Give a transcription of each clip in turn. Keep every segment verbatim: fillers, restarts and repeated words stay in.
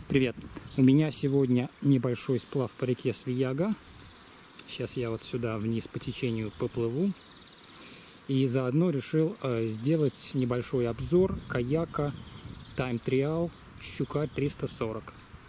Привет! У меня сегодня небольшой сплав по реке Свияга. Сейчас я вот сюда вниз по течению поплыву. И заодно решил э, сделать небольшой обзор каяка Time Trial Щукарь триста сорок.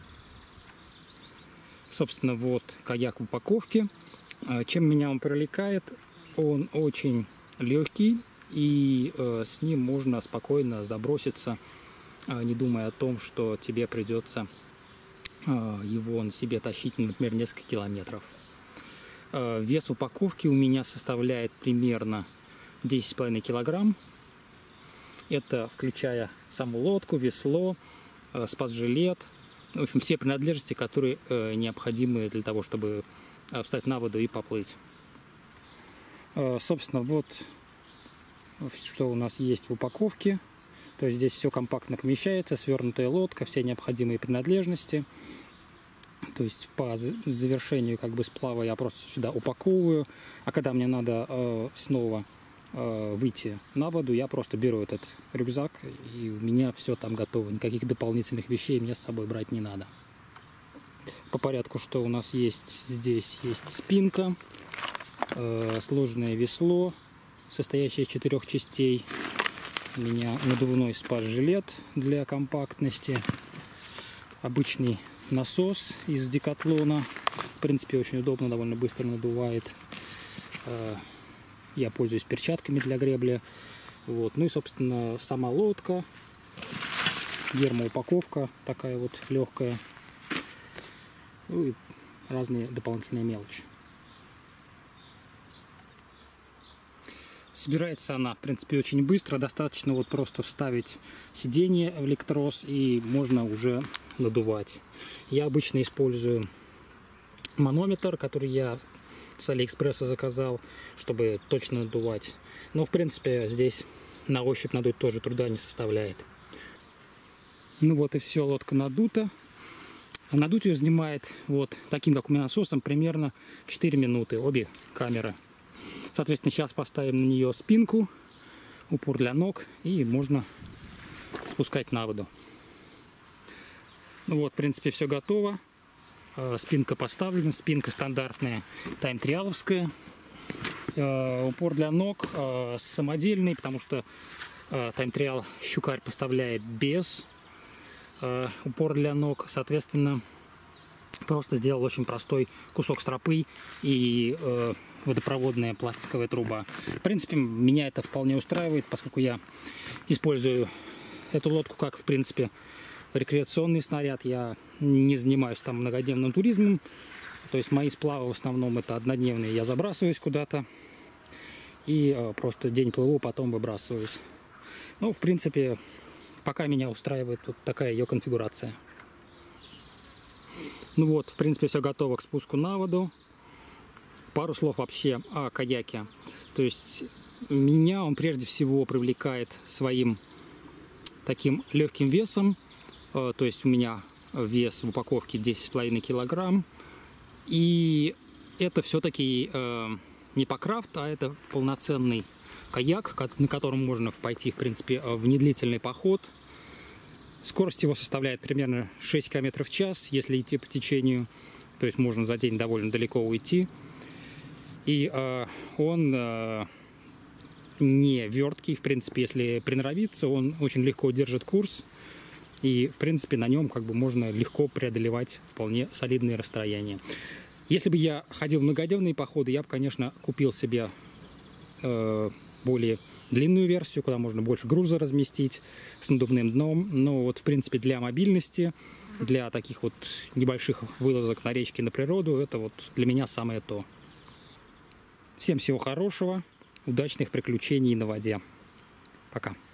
Собственно, вот каяк в упаковке. Э, чем меня он привлекает? Он очень легкий, и э, с ним можно спокойно заброситься, не думая о том, что тебе придется его на себе тащить, например, несколько километров. Вес упаковки у меня составляет примерно десять с половиной килограмм. Это включая саму лодку, весло, спас-жилет, в общем, все принадлежности, которые необходимы для того, чтобы встать на воду и поплыть. Собственно, вот что у нас есть в упаковке. То есть здесь все компактно помещается, свернутая лодка, все необходимые принадлежности. То есть по завершению как бы сплава я просто сюда упаковываю, а когда мне надо э, снова э, выйти на воду, я просто беру этот рюкзак, и у меня все там готово. Никаких дополнительных вещей мне с собой брать не надо. По порядку, что у нас есть здесь? Есть спинка, э, сложное весло, состоящее из четырех частей. У меня надувной спас-жилет для компактности, обычный насос из Декатлона, в принципе очень удобно, довольно быстро надувает. Я пользуюсь перчатками для гребли. Вот. Ну и, собственно, сама лодка, гермоупаковка такая вот легкая, ну и разные дополнительные мелочи. Собирается она, в принципе, очень быстро. Достаточно вот просто вставить сиденье в электроз, и можно уже надувать. Я обычно использую манометр, который я с Алиэкспресса заказал, чтобы точно надувать. Но, в принципе, здесь на ощупь надуть тоже труда не составляет. Ну вот и все, лодка надута. Надуть ее занимает вот таким, как у меня, насосом примерно четыре минуты, обе камеры. Соответственно, сейчас поставим на нее спинку, упор для ног, и можно спускать на воду. Ну вот, в принципе, все готово. Спинка поставлена, спинка стандартная, Time Trial'овская. Упор для ног самодельный, потому что Time Trial Щукарь поставляет без упор для ног. Соответственно, просто сделал очень простой кусок стропы и э, водопроводная пластиковая труба. В принципе, меня это вполне устраивает, поскольку я использую эту лодку как, в принципе, рекреационный снаряд. Я не занимаюсь там многодневным туризмом. То есть мои сплавы в основном это однодневные. Я забрасываюсь куда-то и э, просто день плыву, потом выбрасываюсь. Ну, в принципе, пока меня устраивает вот такая ее конфигурация. Ну вот, в принципе, все готово к спуску на воду. Пару слов вообще о каяке. То есть меня он прежде всего привлекает своим таким легким весом. То есть у меня вес в упаковке десять с половиной килограмм. И это все-таки не покрафт, а это полноценный каяк, на котором можно пойти, в принципе, в недлительный поход. Скорость его составляет примерно шесть километров в час, если идти по течению. То есть можно за день довольно далеко уйти. И э, он э, не верткий. В принципе, если приноровиться, он очень легко держит курс. И, в принципе, на нем как бы можно легко преодолевать вполне солидные расстояния. Если бы я ходил в многодневные походы, я бы, конечно, купил себе э, более длинную версию, куда можно больше груза разместить с надувным дном. Но вот, в принципе, для мобильности, для таких вот небольших вылазок на речке, на природу, это вот для меня самое то. Всем всего хорошего, удачных приключений на воде. Пока.